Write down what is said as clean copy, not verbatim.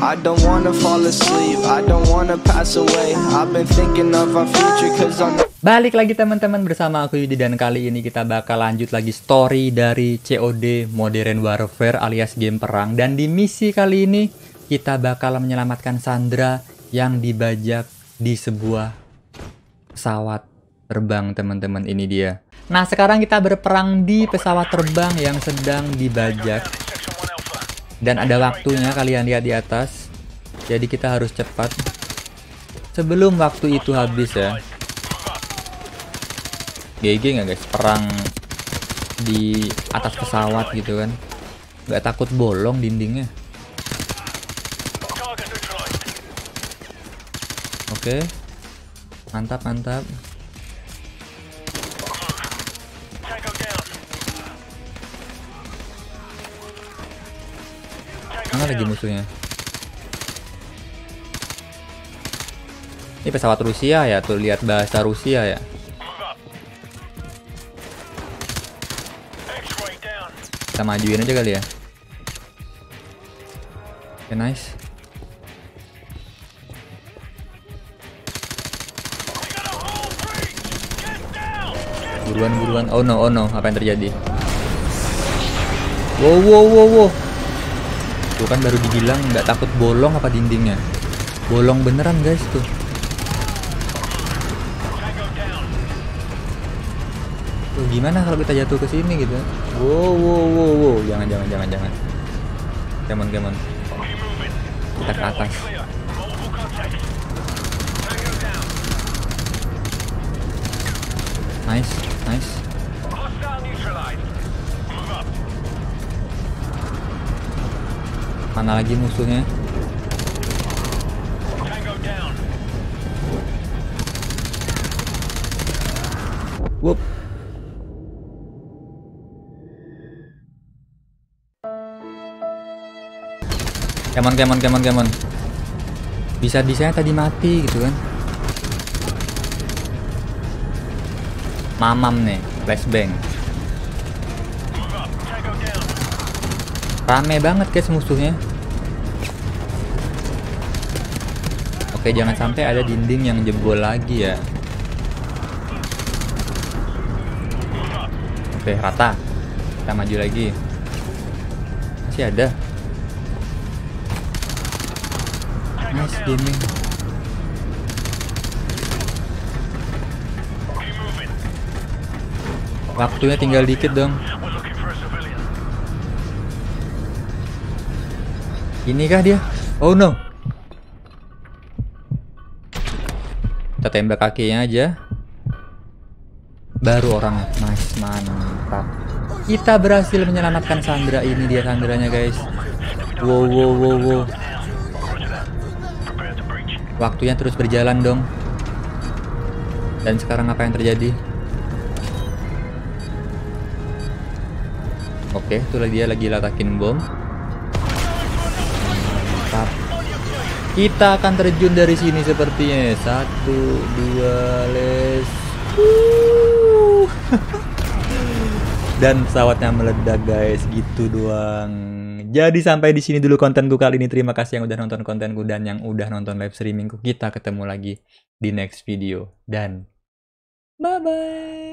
I don't wanna fall asleep, I don't wanna pass away. I've been thinking of our future cause I'm Balik lagi teman-teman bersama aku Yudi, dan kali ini kita bakal lanjut lagi story dari COD Modern Warfare alias game perang. Dan di misi kali ini kita bakal menyelamatkan Sandra yang dibajak di sebuah pesawat terbang, teman-teman. Ini dia. Nah, sekarang kita berperang di pesawat terbang yang sedang dibajak. Dan ada waktunya, kalian lihat di atas. Jadi kita harus cepat sebelum waktu itu habis ya. GG nggak guys, perang di atas pesawat gitu kan, nggak takut bolong dindingnya. Oke, mantap mantap. Mana lagi musuhnya? Ini pesawat Rusia ya, tuh lihat bahasa Rusia ya. Kita majuin aja kali ya. Oke, nice. Buruan. Oh no, apa yang terjadi? Wow. Tuh kan baru dibilang nggak takut bolong apa dindingnya. Bolong beneran guys tuh. Tuh gimana kalau kita jatuh ke sini gitu? Wow. Jangan. Come on. Kita ke atas. Nice. Mana lagi musuhnya? Wup. Come on. Bisa-bisanya tadi mati gitu kan. Mamam nih, flashbang. Rame banget guys musuhnya. Oke, jangan sampai ada dinding yang jebol lagi ya. Oke, rata. Kita maju lagi. Masih ada. Nice gaming. Waktunya tinggal dikit dong. Inikah dia? Oh no. Kita tembak kakinya aja. Baru orangnya. Nice, mantap. Kita berhasil menyelamatkan Sandra. Ini dia Sandranya guys. Wow. Waktunya terus berjalan dong. Dan sekarang apa yang terjadi? Oke, itulah dia lagi letakin bom. Mantap. Kita akan terjun dari sini sepertinya. 1, 2, let's. Dan pesawatnya meledak guys, gitu doang. Jadi sampai di sini dulu kontenku kali ini. Terima kasih yang udah nonton kontenku dan yang udah nonton live streamingku. Kita ketemu lagi di next video dan bye bye.